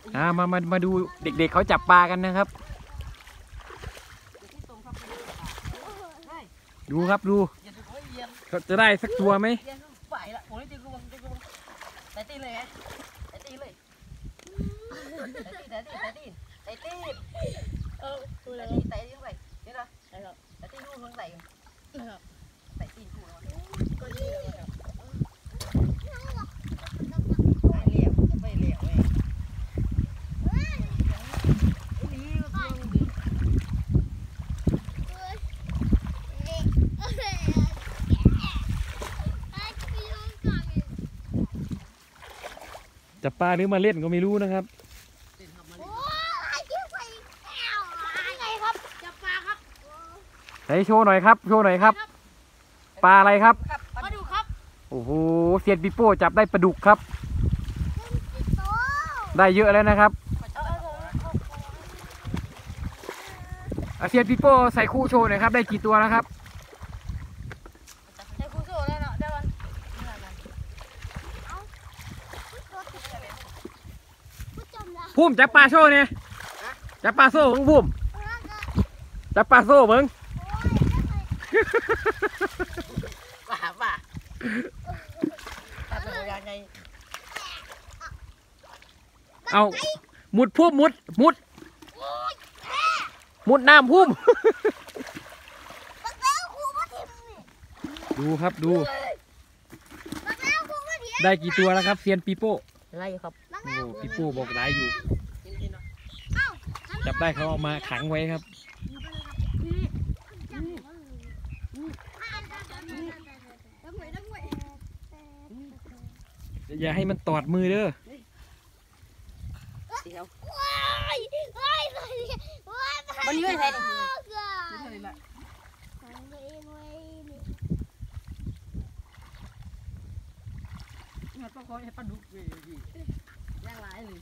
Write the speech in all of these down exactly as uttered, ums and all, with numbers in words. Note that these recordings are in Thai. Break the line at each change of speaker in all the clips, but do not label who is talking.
อ่ามามามาดูเด็กๆเขาจับปลากันนะครับดูครับดูเขาจะได้สักตัวไหม
ใส่ตีเลยใส่ตีเลยใส่ตีใส่ตีใส่ตีใส่ตีเออใส่ตีใส่ตีไปเดี๋ยวนะใส่ครับใส่ตีลูกลงใส่ใส่ตีลูกก็เลี้ยวไม่เลี้ยวไม่เลี้ยวเลย
จับปลาหรือมาเล่นก็ไม่รู้นะครับไหนโชว์หน่อยครับโชว์หน่อยครับปลาอะไรครับ
ปลาดุกครับ
โอ้โหเซียนปิโป้จับได้ปลาดุกครับได้เยอะแล้วนะครับเซียนปิโป้ใส่คู่โชว์หน่อยครับได้กี่ตัวแล้วครับ
ใส่คู่โซ่แล้วเนาะเดี๋ยวกัน
พุ่มจับปลาโชว์เนี่ยจับปลาโซ่ของพุ่มจับปลาโซ่มึง
ป่าป่าป่าเป็นยังไง
เอามุดพุ่มมุดมุดมุดน้ำพุ่มดูครับดูได้กี่ตัวแล้วครับเซียนปีโป้
อะไรครับ
โอ้ปีโป้บอกได้อยู่จับได้เขาเอามาขังไว้ครับอย่าให้มันตอดมือเด้อ
มันยืดใส่ดิมันต้องคอยให้ปลาดุกเลยย่างไรเลย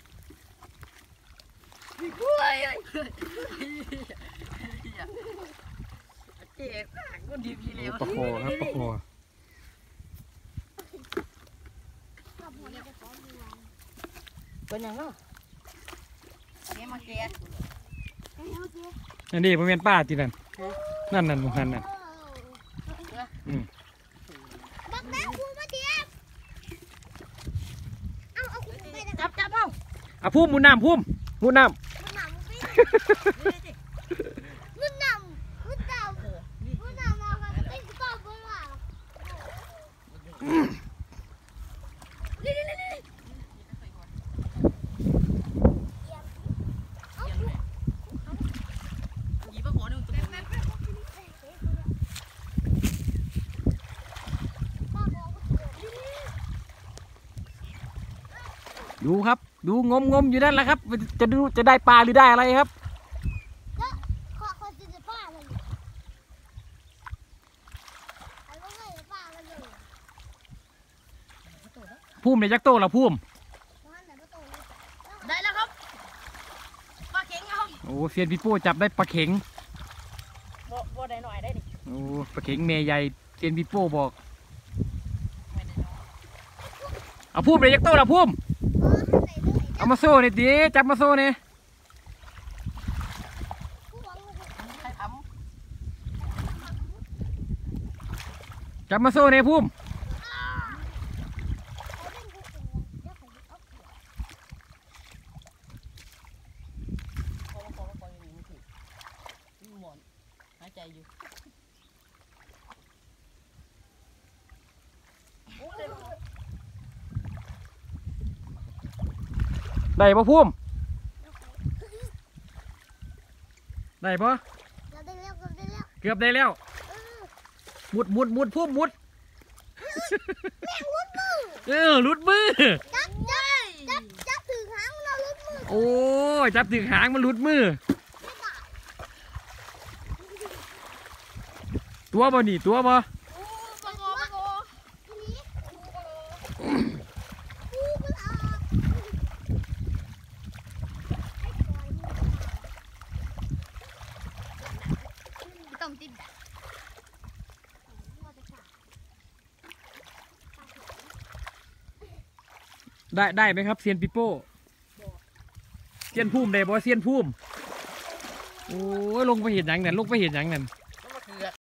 กล้วยเลยเจ๊กก็ดีพี่เลี้ยว
ปลาคอครับปลาคอ
เป็นยังไงเงี้ยมาเกลีย
นั่นดิผมเป็นป้าจีนั่นนั่นนั่นมุหันนั่นอืม
จับจับเอา
อ่ะพุ่มมุนน้ำพุ่มมุนน้ำดูครับดูงมงมอยู่นั่นแหละครับจะดูจะได้ปลาหรือได้อะไรครับพุ่มในยักษ์โตละพุ่ม
ได้แล้วครับปลาเข็งครับ
โอ้เซียนพี่โป้จับได้ปลาเข็ง
บ่บ่ได้หน่อยได้ดิ
โอ้ปลาเข็งเมย์ใหญ่เซียนพี่โป้บอกเอาพุ่มในยักษ์โตละพุ่มเอามาโซ่เนี่ยดิจับมาโซ่เนี่ยจับมาโซ่เนี่ยพุ่ม
หายใจอยู่
ได้ปะพุ่มได้ปะเกือบได้แล้วมุดมุดมุดพุ่มมุดเออลุดมือ
จับจับจับถือหางมันลุดมือ
โอ้จับถือหางมันลุดมือตัวบ่หนีตัวบ่ได้ได้ไหมครับเซียนปิโป้เซียนพุ่มได้บ่เซียนพุ่มโอ้ยลงไปเห็นหยังนั่นลงไปเห็นหยังนั่น